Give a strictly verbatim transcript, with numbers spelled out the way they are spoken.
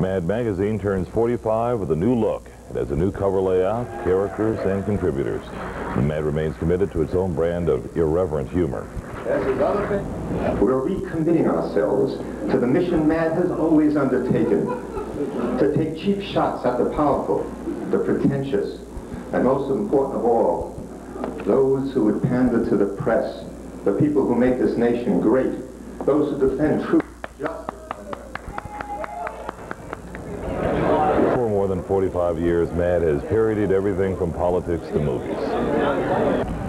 Mad magazine turns forty-five with a new look. It has a new cover layout, characters, and contributors. Mad remains committed to its own brand of irreverent humor. We're recommitting ourselves to the mission Mad has always undertaken, to take cheap shots at the powerful, the pretentious, and most important of all, those who would pander to the press, the people who make this nation great, those who defend truth. For more than forty-five years, Mad has parodied everything from politics to movies.